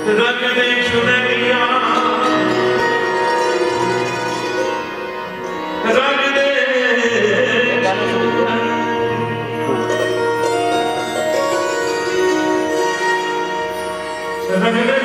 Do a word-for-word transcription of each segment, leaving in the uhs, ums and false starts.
रंग दे चुनरिया रंग दे रंग दे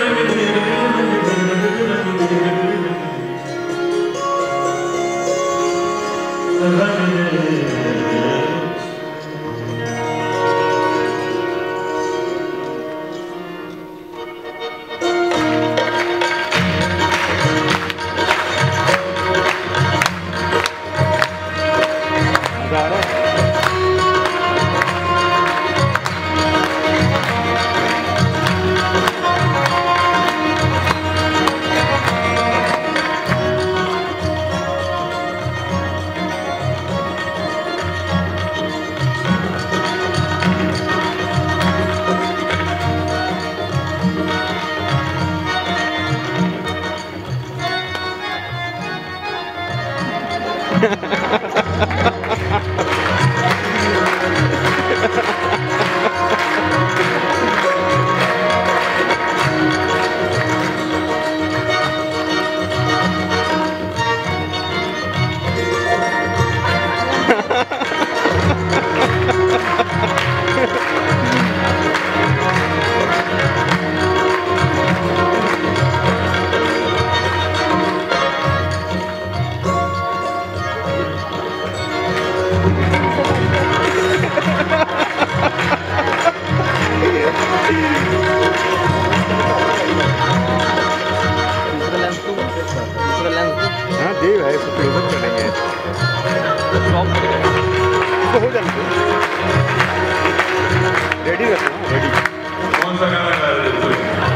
रेडी रखो रेडी कौन सा गाना गा रहे हो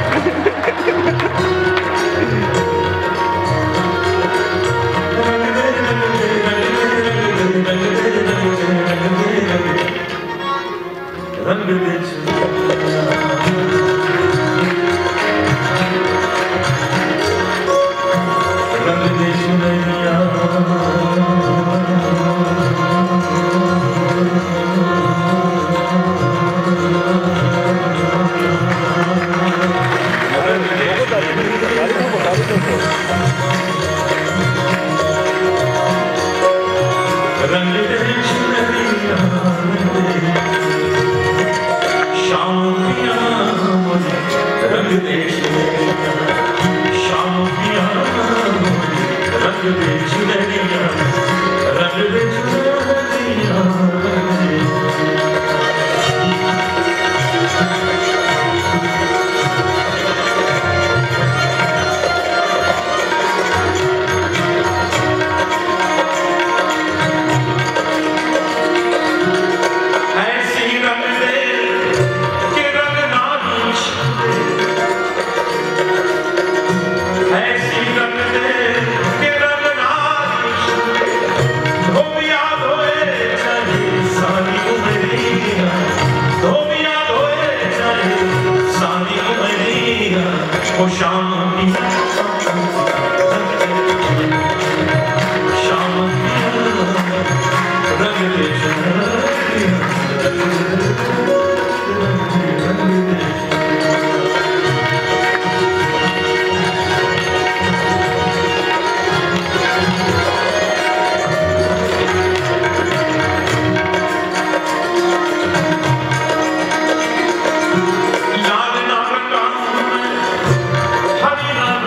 रंग दे रंग दे चुनरिया रंग दे चुनरिया शाम पिया रंग दे चुनरिया शाम पिया रंग दे चुनरिया रंग दे चुनरिया ओ शाम शाम रंग दे लाल नाम का हरि नाम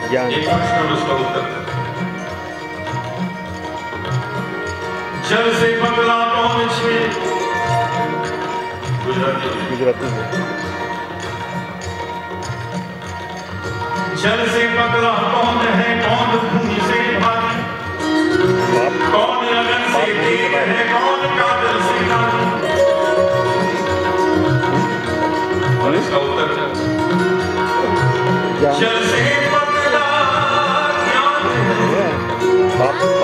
ज्ञान। एक प्रश्न और उसका उत्तर। जल से पगला कौन छे? गुजराती गुजराती में जल से पगला कौन है? कौन भूमि से भारी? कौन लगन से तेज है? कौन काजल से नारी? और इसका उत्तर ज्ञान। जल से पगला ज्ञान है। बाप